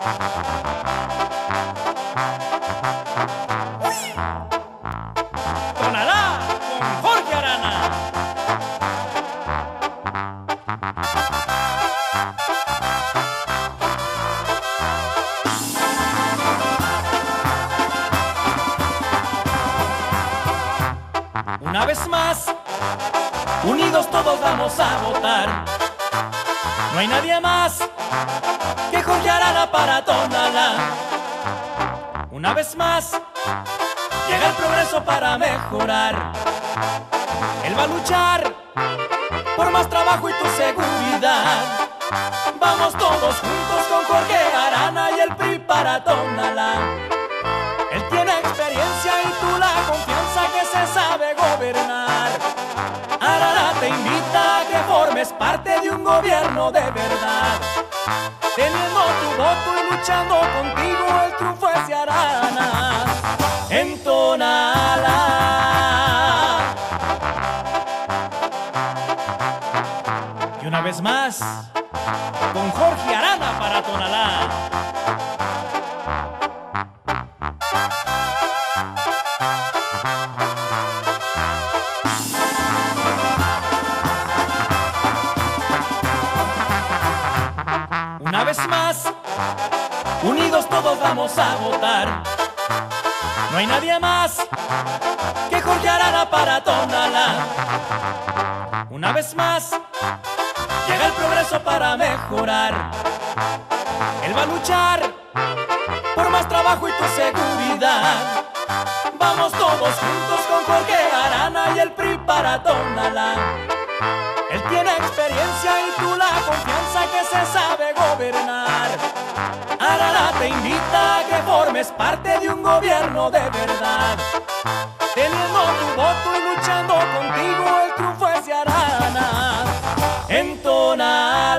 Tonalá con Jorge Arana. Una vez más, unidos todos vamos a votar. No hay nadie más que Jorge Arana para Tonalá. Una vez más, llega el progreso para mejorar. Él va a luchar por más trabajo y tu seguridad. Vamos todos juntos con Jorge Arana y el PRI para Tonalá. Él tiene experiencia y tú la confianza que se sabe gobernar. Arana te invita a que formes parte de un gobierno de verdad. Teniendo tu voto y luchando contigo, el triunfo es de Arana en Tonalá. Y una vez más, con Jorge Arana para Tonalá. Una vez más, unidos todos vamos a votar. No hay nadie más que Jorge Arana para Tonalá. Una vez más, llega el progreso para mejorar. Él va a luchar por más trabajo y tu seguridad. Vamos todos juntos con Jorge Arana y el PRI para Tonalá. Él tiene experiencia y tú la confianza que se sabe gobernar. Arana te invita a que formes parte de un gobierno de verdad. Teniendo tu voto y luchando contigo, el triunfo es de Arana en Tonalá.